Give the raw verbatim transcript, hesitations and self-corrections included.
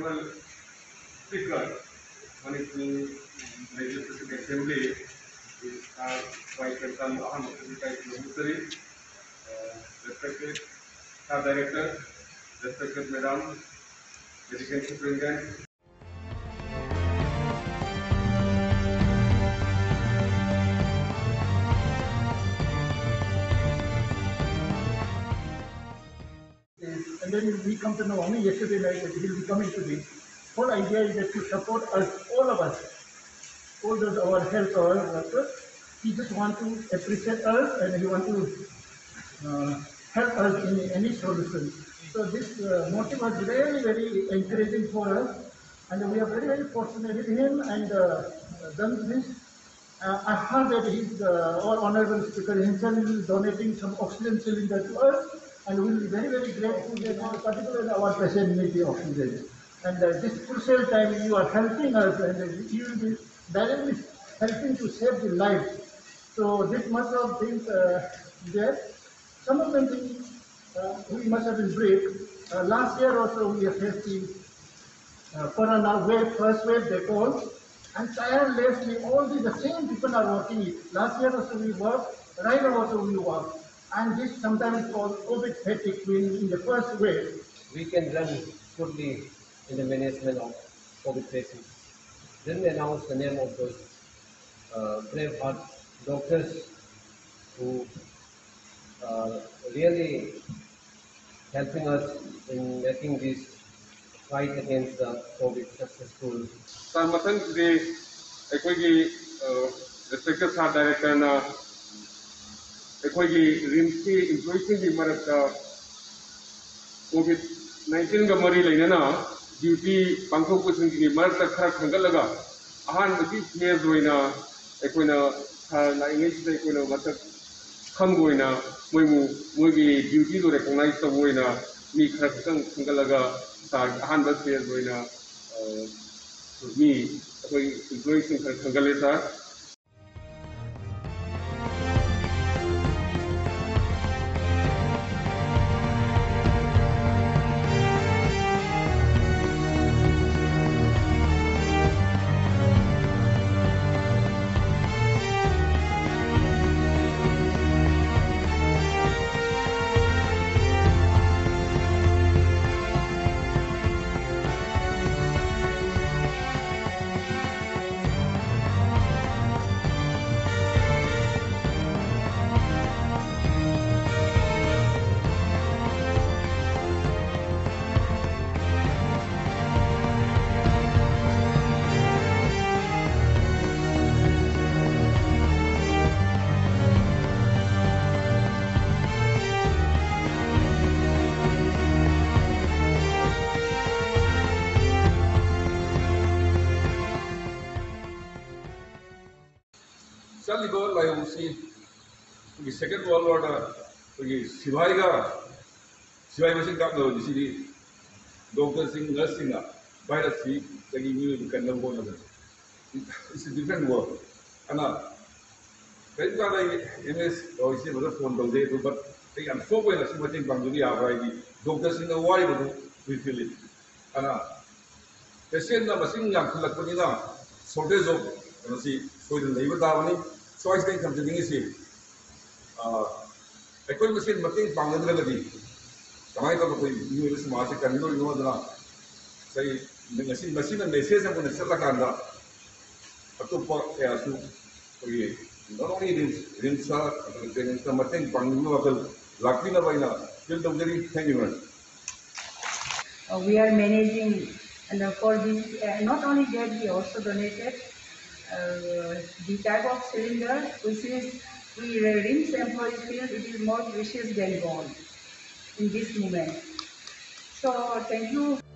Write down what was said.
Honorable Speaker, Manipur Legislative Assembly, our Vice President Ahmad Secretary, respected Sub Director, respected Madam, Education Superintendent. And then we come to know only yesterday night that he will be coming to this. Whole idea is that to support us, all of us, all those our health or workers. He just want to appreciate us and he want to uh, help us in any solution. So this uh, motive was really very encouraging for us, and we are very very fortunate with him and uh, done this. Uh, I heard that his uh, our honorable speaker himself is donating some oxygen cylinder to us, and we will be very very grateful that particularly our patient need the oxygen. And uh, this crucial time you are helping us, and you will be directly helping to save the life. So this much of things uh, there. Some of them things uh, we must have been brief. Uh, last year also we have faced the uh, corona wave, first wave they call, and tirelessly all the, the same people are working it. Last year also we worked, right now also we work. And this sometimes called COVID fatigue in, in the first wave. We can run smoothly in the management of COVID cases. Then we announce the name of those uh, brave heart doctors who uh, really helping us in making this fight against the COVID successful. Sir, mathang today, equally respected Sub Director na equally rimsi employees in Marata COVID nineteen ga mari lainana duty pangko kuching ki Marata khara khangalaga ahan mati phase hoina equina na English de equina matak khamgoina moimu moigi duty lo recognize to hoina mi khara khang khangalaga ta ahan ba phase hoina mi equai employees in khara khangaleta. Saligo Layosi, the Second World War, Sivaiga, Sivai was in capital of the city, doctors in nursing up, by the sea, the new can never go another. It's a different world. And now, I M S or is a phone of data, but they are so well as what in Bangladesh, doctors in the world we feel it. And now, the same number singing up to Laconina, shortage of see, so the labor down. So I think something is here. I couldn't say nothing Bangladesh. Kamai to the U S market and you know the say the machine machine and message and the Salakanda. A two pot air soup. Not only this, Rinsa, and something Bangladesh, Lakina Vaina, still the very thank you. Uh, we are managing, and uh, for this, uh, not only that, we also donated uh, the type of cylinder, which is we rinse employees feel it is more precious than gold in this moment. So thank you.